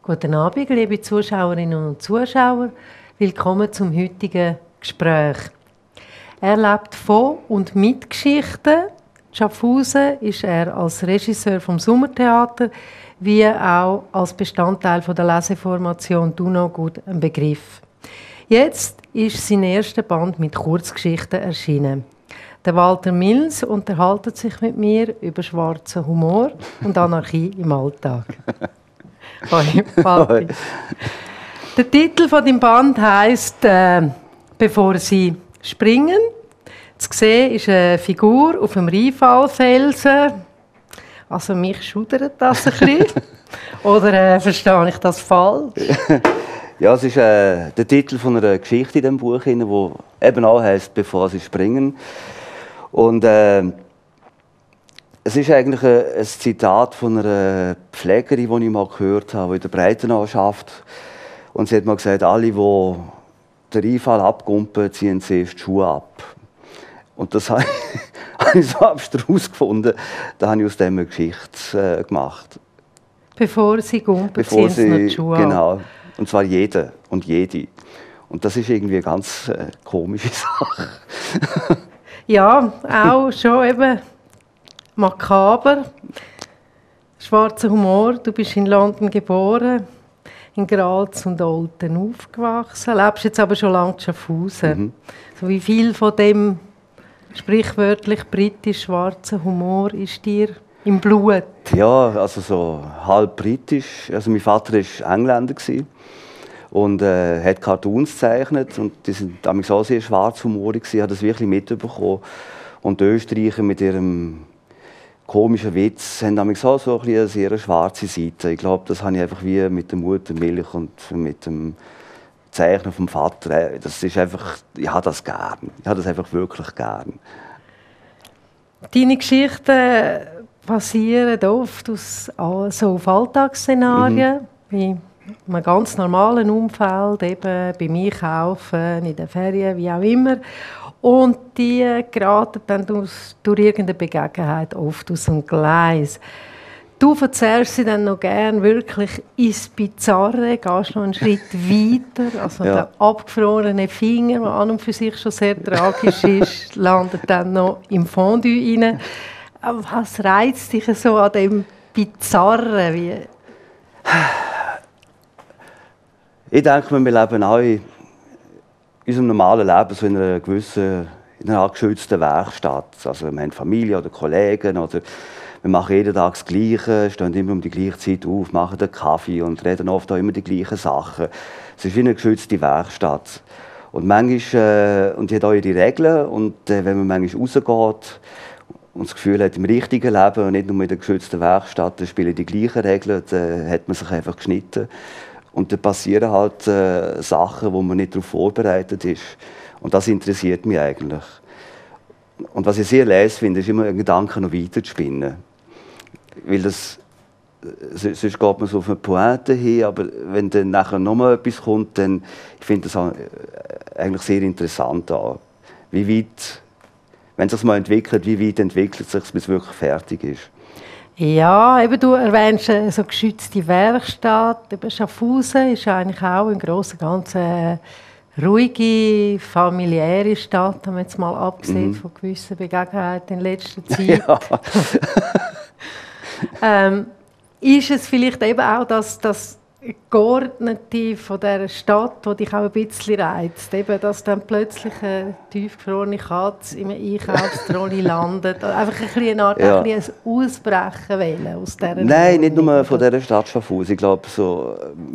Guten Abend, liebe Zuschauerinnen und Zuschauer. Willkommen zum heutigen Gespräch. Er lebt von und mit Geschichten. In Schaffhausen ist er als Regisseur vom Sommertheater wie auch als Bestandteil der Leseformation «Du noch gut» ein Begriff. Jetzt ist sein erster Band mit Kurzgeschichten erschienen. Der Walter Mills unterhält sich mit mir über schwarzen Humor und Anarchie im Alltag. Hoi, Walter. Der Titel von dem Band heisst «Bevor sie springen». Zu sehen ist eine Figur auf einem Rheinfallfelsen. Also mich schudert das ein bisschen. Oder verstehe ich das falsch? Ja, es ist der Titel von einer Geschichte in diesem Buch, die eben auch heisst «Bevor sie springen». Und es ist eigentlich ein Zitat von einer Pflegerin, die ich mal gehört habe, die in der Breitenau arbeitet. Und sie hat mal gesagt, alle, die den Rheinfall abkumpen, ziehen zuerst die Schuhe ab. Und das habe ich so abstrus gefunden. Da habe ich aus dem eine Geschichte gemacht. Bevor sie kumpen, ziehen sie noch die Schuhe ab. Genau. Und zwar jeder und jede. Und das ist irgendwie eine ganz komische Sache. Ja, auch schon eben makaber. Schwarzer Humor. Du bist in London geboren, in Graz und Olten aufgewachsen. Lebst jetzt aber schon lange in Schaffhausen. Mhm. So wie viel von dem sprichwörtlich britisch-schwarzen Humor ist dir im Blut? Ja, also so halb britisch. Also mein Vater war Engländer und hat Cartoons gezeichnet und die sind damals auch sehr schwarzhumorig. Ich habe das wirklich mitbekommen. Und die Österreicher mit ihrem komischen Witz haben damals auch so eine sehr schwarze Seite. Ich glaube, das habe ich einfach wie mit der Muttermilch und mit dem Zeichnen vom Vater. Das ist einfach, ich habe das gern. Ich habe das einfach wirklich gern. Deine Geschichten basieren oft so auf Alltagsszenarien, wie in einem ganz normalen Umfeld, eben beim Einkaufen, in den Ferien, wie auch immer. Und die geraten dann durch irgendeine Begebenheit oft aus dem Gleis. Du erzählst sie dann noch gerne wirklich ins Bizarre, gehst noch einen Schritt weiter. Also ja. Der abgefrorene Finger, der an und für sich schon sehr tragisch ist, landet dann noch im Fondue rein. Was reizt dich so an dem Bizarren? Ich denke, wir leben alle in unserem normalen Leben so in einer geschützten Werkstatt. Also wir haben Familie oder Kollegen oder wir machen jeden Tag das Gleiche, stehen immer um die gleiche Zeit auf, machen den Kaffee und reden oft auch immer die gleichen Sachen. Es ist wie eine geschützte Werkstatt. Und manchmal, und die hat auch ihre Regeln. Und wenn man manchmal rausgeht und das Gefühl hat, im richtigen Leben und nicht nur in der geschützten Werkstatt, dann spielen die gleichen Regeln, dann hat man sich einfach geschnitten. Und dann passieren halt Sachen, wo man nicht darauf vorbereitet ist. Und das interessiert mich eigentlich. Und was ich sehr leise finde, ist immer einen Gedanken noch weiter zu spinnen. Weil sonst geht man so auf eine Pointe hin, aber wenn dann nachher noch mal etwas kommt, dann ich finde das eigentlich sehr interessant auch. Wie weit, wenn es sich mal entwickelt, wie weit entwickelt es sich, bis es wirklich fertig ist. Ja, eben du erwähnst so geschützte Werkstatt. Eben Schaffhausen ist eigentlich auch im Großen und Ganzen ruhige, familiäre Stadt, haben wir jetzt mal abgesehen von gewissen Begebenheiten in letzter Zeit. Ja. Ist es vielleicht eben auch das Geordnete von dieser Stadt, das dich auch ein bisschen reizt? Eben, dass dann plötzlich eine tiefgefrorene Katze im Einkaufstrolley landet? Einfach eine Art ein Ausbrechen wollen aus dieser Nein, nicht nur von dieser Stadt Schaffhausen. Ich glaube, so...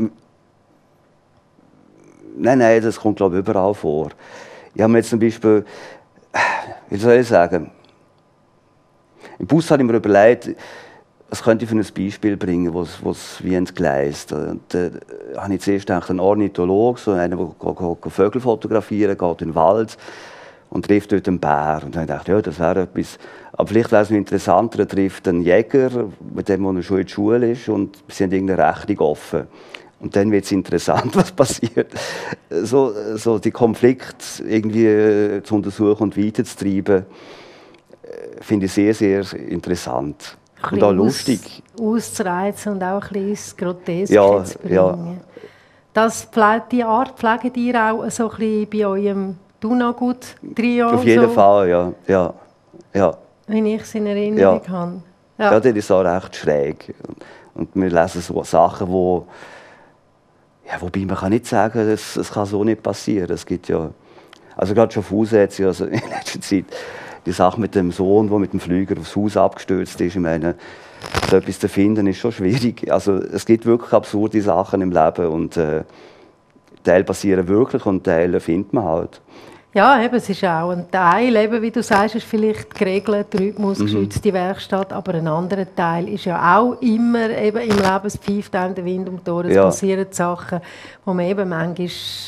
Nein, das kommt glaube ich überall vor. Ich habe mir jetzt zum Beispiel, wie soll ich sagen, im Bus habe ich mir überlegt, was könnte ich für ein Beispiel bringen, was wie entgleist. Und da habe ich zuerst gedacht, ein Ornithologe, so einer, der Vögel fotografieren geht in den Wald und trifft dort einen Bär. Und dann habe ich gedacht, ja, das wäre etwas. Aber vielleicht wäre es noch interessanter, er trifft einen Jäger, mit dem er schon in der Schule ist und sie haben irgendeine Rechnung offen. Und dann wird es interessant, was passiert. So die Konflikte irgendwie zu untersuchen und weiterzutreiben, finde ich sehr, sehr interessant. Und auch lustig. Auszureizen und auch ein bisschen ins Groteske Ja, zu bringen. ja. Die Art pflegt ihr auch so ein bisschen bei eurem Dunagut-Trio? Auf jeden Fall, ja. Wenn ich es in Erinnerung Ja. habe. Ja, das ist auch recht schräg. Und wir lesen so Sachen, wo... Ja, wobei man kann nicht sagen, es kann so nicht passieren. Es gibt ja... Also gerade Schaffhausen hat sich also in letzter Zeit die Sache mit dem Sohn, der mit dem Flüger aufs Haus abgestürzt ist. Ich meine, so etwas zu finden, ist schon schwierig. Also es gibt wirklich absurde Sachen im Leben und Teile passieren wirklich und Teile findet man halt. Ja, eben, es ist auch ein Teil, eben, wie du sagst, ist vielleicht geregelt, rhythmusgeschützte Werkstatt, aber ein anderer Teil ist ja auch immer eben im Leben, es pfeift einem der Wind um die Ohren, es passieren Sachen, wo man eben manchmal,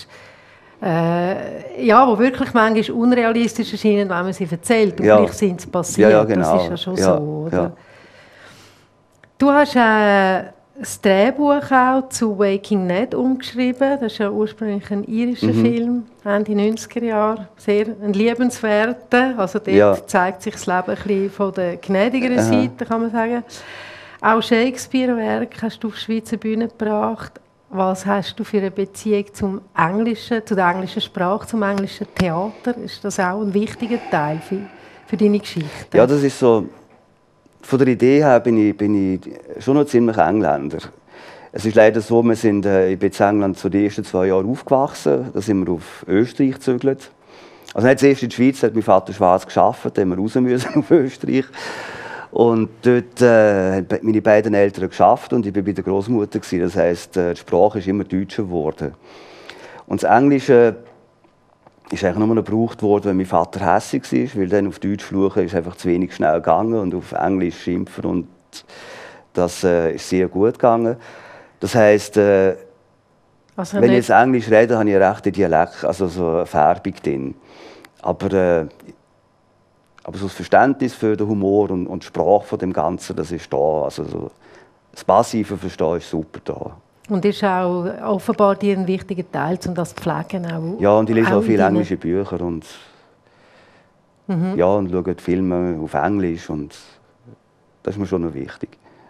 wo wirklich manchmal unrealistisch erscheinen, wenn man sie erzählt, und gleich sind sie passiert, ja, genau. Das ist ja schon so, oder? Ja. Du hast das Drehbuch auch zu Waking Ned umgeschrieben. Das ist ja ursprünglich ein irischer Film, Ende 90er Jahre. Sehr ein liebenswerter. Also dort zeigt sich das Leben ein bisschen von der gnädigeren Seite, kann man sagen. Auch Shakespeare-Werk hast du auf die Schweizer Bühne gebracht. Was hast du für eine Beziehung zum Englischen, zu der englischen Sprache, zum englischen Theater? Ist das auch ein wichtiger Teil für deine Geschichte? Ja, das ist so... Von der Idee her bin ich schon noch ziemlich Engländer. Es ist leider so, ich bin in England zu den ersten 2 Jahren aufgewachsen. Da sind wir auf Österreich gezögert. Also nicht zuerst in der Schweiz, hat mein Vater schwarz gearbeitet, da haben wir raus müssen auf Österreich. Und dort haben meine beiden Eltern gearbeitet und ich war bei der Großmutter. Das heisst, die Sprache ist immer deutscher geworden. Und das Englische ist eigentlich nur noch gebraucht worden, wenn mein Vater hässig war, weil dann auf Deutsch fluchen ist einfach zu wenig schnell gegangen und auf Englisch schimpfen und das ist sehr gut gegangen. Das heisst, wenn ich jetzt Englisch rede, habe ich einen rechten Dialekt, also so eine Färbung drin. Aber so das Verständnis für den Humor und die Sprache von dem Ganzen, das ist da. Also so das passive Verstehen ist super da. Und ist auch offenbar dir ein wichtiger Teil, um das zu pflegen. Auch, ja, und ich lese auch viele englische Bücher und, und schaue die Filme auf Englisch. Und das ist mir schon noch wichtig.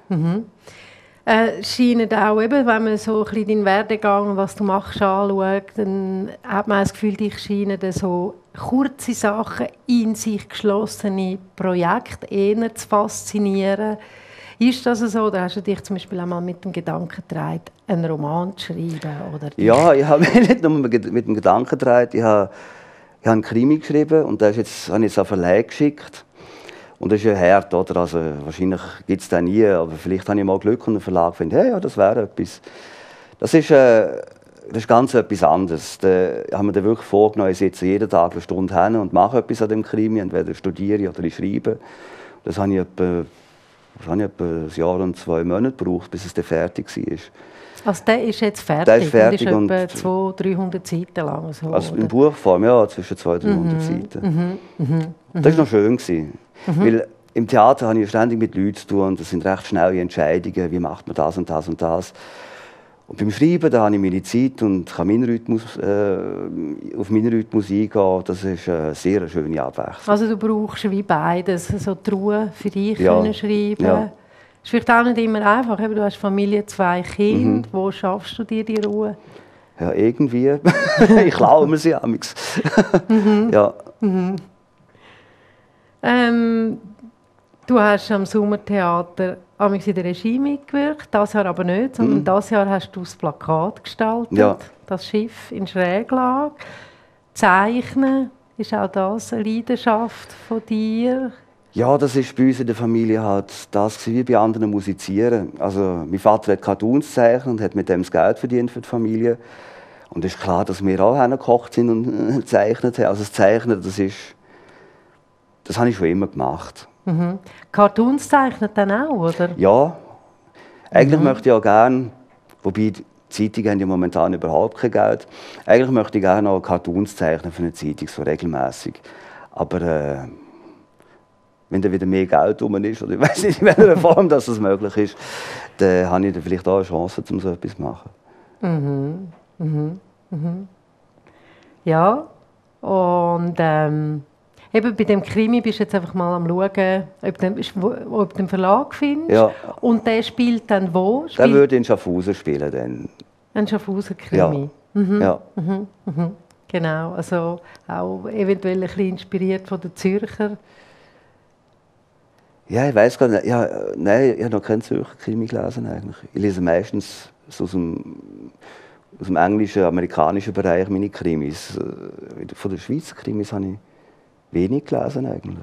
Scheint auch, eben, wenn man so ein bisschen deinen Werdegang und was du machst anschaut, dann hat man das Gefühl, dich scheinen so kurze Sachen, in sich geschlossene Projekte eher zu faszinieren. Ist das so, oder hast du dich zum Beispiel einmal mit dem Gedanken getragen, einen Roman zu schreiben? Oder ja, ich habe mich nicht nur mit dem Gedanken getragen, ich habe einen Krimi geschrieben und den habe ich jetzt an Verlag geschickt. Und das ist ja hart, oder? Also, wahrscheinlich gibt es den nie, aber vielleicht habe ich mal Glück und der Verlag findet, hey, ja, das wäre etwas. Das ist ganz etwas anderes. Da haben wir wirklich vorgenommen, ich sitze jeden Tag eine Stunde hin und mache etwas an dem Krimi, entweder studiere ich oder ich schreibe. Das habe ich etwa ein Jahr und 2 Monate gebraucht, bis es dann fertig war. Also der ist jetzt fertig? Der ist fertig und ist etwa 200-300 Seiten lang? So, also in Buchform, ja, zwischen 200 und 300 Seiten. Das war noch schön. Weil im Theater habe ich ständig mit Leuten zu tun und das sind recht schnelle Entscheidungen, wie macht man das und das und das. Und beim Schreiben da habe ich meine Zeit und kann auf meinen Rhythmus eingehen. Das ist eine sehr schöne Abwechslung. Also du brauchst wie beides, so die Ruhe für dich können schreiben. Ja. Ist vielleicht auch nicht immer einfach. Du hast Familie, 2 Kinder. Wo schaffst du dir die Ruhe? Ja, irgendwie. Ich klaue mir sie amigs. Ja. Du hast am Sommertheater in der Regie mitgewirkt, das Jahr aber nicht, sondern das Jahr hast du das Plakat gestaltet, das Schiff in Schräglage. Zeichnen, ist auch das eine Leidenschaft von dir? Ja, das ist bei uns in der Familie halt das wie bei anderen Musizieren. Also mein Vater hat Cartoons gezeichnet und hat mit dem das Geld verdient für die Familie. Und es ist klar, dass wir auch hingekocht sind und gezeichnet haben. Also das Zeichnen, das habe ich schon immer gemacht. Cartoons zeichnet dann auch, oder? Ja, eigentlich möchte ich auch gerne, wobei die Zeitungen haben ja momentan überhaupt kein Geld, eigentlich möchte ich gerne auch Cartoons zeichnen für eine Zeitung, so regelmäßig. Aber wenn da wieder mehr Geld rum ist, oder ich weiß nicht, in welcher Form das möglich ist, dann habe ich dann vielleicht auch eine Chance, um so etwas zu machen. Ja, und Eben bei dem Krimi bist du jetzt einfach mal am schauen, ob du den Verlag findest. Ja. Und der spielt dann wo? Der würde in Schaffhausen spielen dann. Ein Schaffhauser Krimi. Ja. Genau, also auch eventuell ein bisschen inspiriert von den Zürcher. Ja, ich weiß gar nicht. Ja, nein, ich habe noch keinen Zürcher Krimi gelesen eigentlich. Ich lese meistens so aus dem englischen, amerikanischen Bereich meine Krimis. Von den Schweizer Krimis habe ich wenig gelesen eigentlich.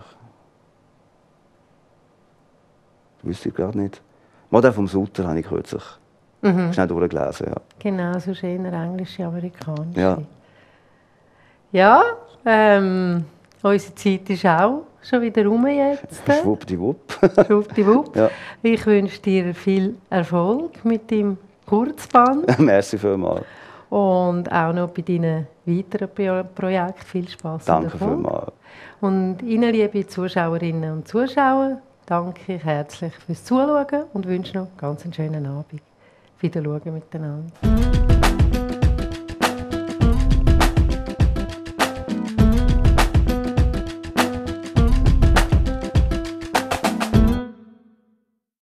Das wüsste ich gar nicht. Mal den vom Sutter habe ich kürzlich schnell durchgelesen. Ja. Genau, so eher englische, amerikanische. Ja. Ja, unsere Zeit ist auch schon wieder rum jetzt. Schwuppdiwupp. Schwuppdiwupp. Ja. Ich wünsche dir viel Erfolg mit deinem Kurzband Merci vielmals. und auch noch bei deinen weiteren Projekten viel Spaß. Danke vielmals. Und Ihnen, liebe Zuschauerinnen und Zuschauer, danke ich herzlich fürs Zuschauen und wünsche noch ganz einen schönen Abend. Wieder schauen miteinander.